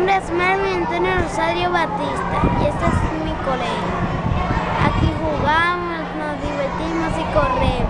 nombre es Marvin Antonio Rosario Batista y este es mi colegio. Aquí jugamos, nos divertimos y corremos.